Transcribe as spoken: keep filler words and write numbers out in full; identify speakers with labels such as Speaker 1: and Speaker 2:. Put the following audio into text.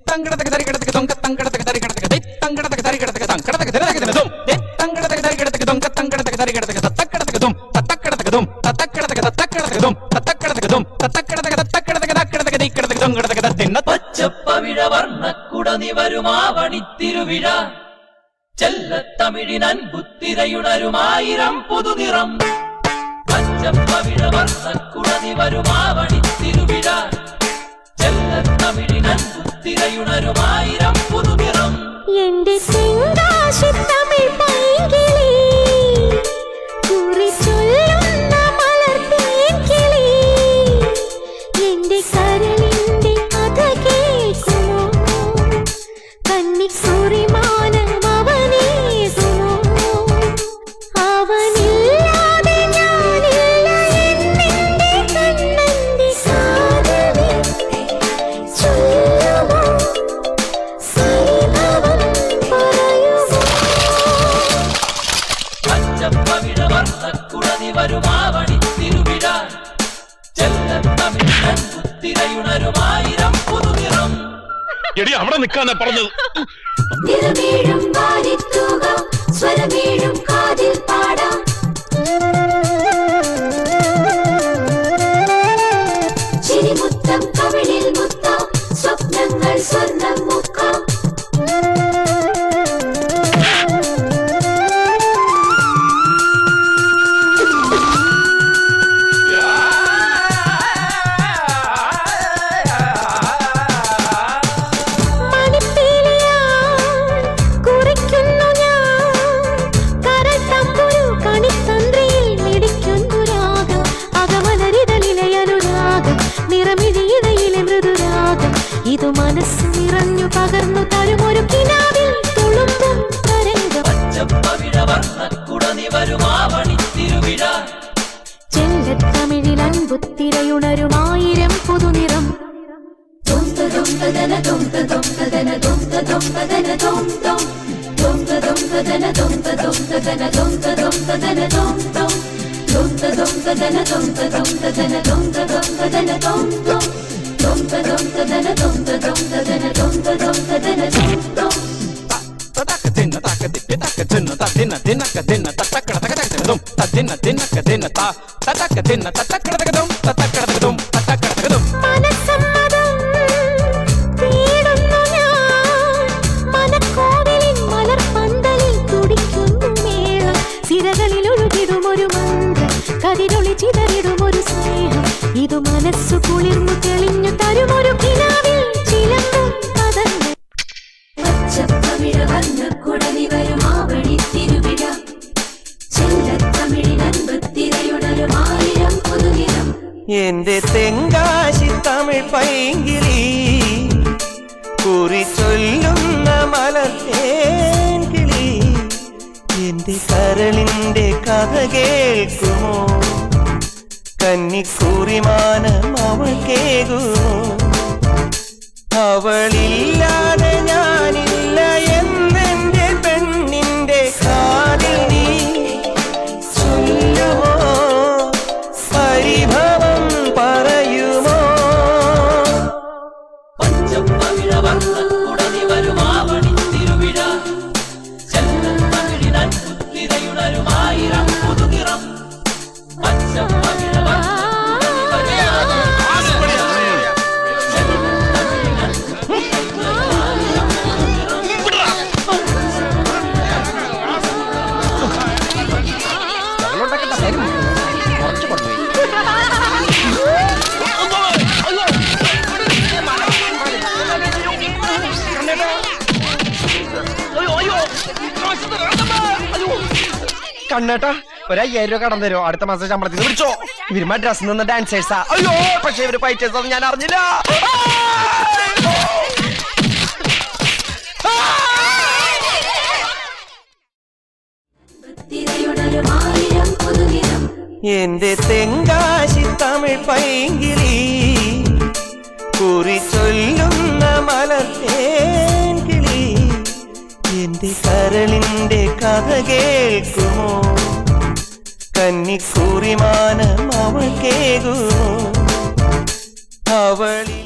Speaker 1: തങ്കടതക തരികടതക തൊങ്ക തങ്കടതക തരികടതക ദേ തങ്കടതക തരികടതക തങ്കടതക തരികടതക ദും ദേ തങ്കടതക തരികടതക തൊങ്ക തങ്കടതക തരികടതക തത്തക്കടതക ദും തത്തക്കടതക ദും തത്തക്കടതക തത്തക്കടതക ദും തത്തക്കടതക ദും തത്തക്കടതക തത്തക്കടതക തക്കടതക ദീക്കടതക തൊങ്കടതക തത്തിന്ന
Speaker 2: പച്ചപ്പവിഴ വർണ്ണക്കുടനി വരുമാവണിത്തിരുവിഴ ചെല്ലത്തമിഴിൻ അൻപുത്തിരയുണരുമായിരം പുതുനിറം പച്ചപ്പവിഴ വർണ്ണക്കുടനി വരുമാവണിത്തിരുവിഴ ചെല്ലത്തമിഴിൻ അൻപുത്തിരയുണരുമായിരം പുതുനിറം
Speaker 3: എന്റെ തെങ്കാശി തമിഴ് പൈങ്കിളി കുറി ചൊല്ലുന്ന മലർ തേൻകിളി എന്റെ കരളിന്റെ കഥ കേൾക്കുമോ കന്നിക്കുറി മാനം അവനേകുമോ അവനില്ലാതെ ഞാനില്ല എന്നെന്റെ കണ്ണന്റെ കാതലി ചൊല്ലുമോ പരിഭവം പറയുമോ
Speaker 2: പച്ചപ്പവിഴ വർണ്ണക്കുടനി വരുമാവണിത്തിരുവിഴ ചെല്ലത്തമിഴിൻ അൻപുത്തിരയുണരുമായിരം പുതുനിറം
Speaker 4: എടി അവിടെ നിൽക്കാനാ പറഞ്ഞത്.
Speaker 3: നിറമേഴും പാടിത്തുക സ്വരമേഴും കാതിൽ പാടാം ചിരിമുത്തം കവിളിൽ മുത്താം സ്വപ്നങ്ങൾ സ്വർണ്ണം മുക്കാം ഇതു മനസ്സ് നിറഞ്ഞു പകർന്നു തരുമൊരു കിനാവിൽ തുളുമ്പും തരംഗം
Speaker 2: പച്ചപ്പവിഴ വർണ്ണക്കുടനി വരുമാവണിത്തിരുവിഴ
Speaker 3: ചെല്ലത്തമിഴിൽ അൻപുത്തിരയുണരുമായിരം പുതുനിറം
Speaker 1: തതക ദിന തക ദിതക ദിന തദിന ദിനക ദിന തത്തക്കടതക ദും തദിന ദിനക ദിന ത തതക ദിന തത്തക്കടതക ദും തത്തക്കടതക ദും തത്തക്കടതക ദും
Speaker 3: മനസ്സമ്മതം തേടുന്നു ഞാൻ മനക്കോവിലിൻ മലർപ്പന്തലിൽ തുടിക്കുന്നു മേളം സിരകളിൽ ഒഴുകിടുമൊരു മന്ത്രം കതിരൊളി ചിതറിടുമൊരു സ്നേഹം ഇതു മനസ്സു കുളിർന്നു തെളിഞ്ഞു തരുമൊരു കിനാവിൽ ചിലമ്പും പദങ്ങൾ പച്ചപ്പവിഴ വർണ്ണക്കുടനി വരുമാവണിത്തിരുവിഴ ചെല്ലത്തമിഴിൻ അൻപത്തിരയുണരുമായിരം പുതുനിറം
Speaker 5: എന്റെ തെങ്കാശി തമിഴ് പൈങ്കിളി കുറി ചൊല്ലുന്ന മലർ തേൻകിളി എന്റെ കരളിന്റെ കഥ കേൾക്കുമോ കന്നിക്കുറിമാനം അവൾ കേകുമോ അവളില്ലാതെ ഞാനില്ല എന്നെന്റെ പെണ്ണിന്റെ കാതിൽ നീ ചൊല്ലുമോ പരിഭവം പറയുമോ
Speaker 2: പച്ചപ്പവിഴ വർണ്ണക്കുടനി വരുമാവണിത്തിരുവിഴ ചെല്ലത്തമിഴിൻ അൻപുത്തിരയുണരുമായിരം പുതുനിറം പച്ചപ്പവിഴ
Speaker 5: കണ്ണേട്ടാ ഒരയ്യായിരം രൂപ കടം തരുമോ അടുത്ത മാസം ശമ്പളത്തിൽ പിടിച്ചോ ഇവര് മദ്രാസിൽ നിന്ന് ഡാൻസേഴ്സാ അയ്യോ പക്ഷെ ഇവര് ഫൈറ്റേഴ്സ് ഞാൻ അറിഞ്ഞില്ല എന്റെ തെങ്കാശി തമിഴ് പൈങ്കിളി കുറി ചൊല്ലുന്ന മലർ തേൻകിളി എന്റെ കരളിന്റെ കഥ കേൾക്കുമോ കന്നിക്കുറിമാനം അവൾ കേകുമോ അവളിൽ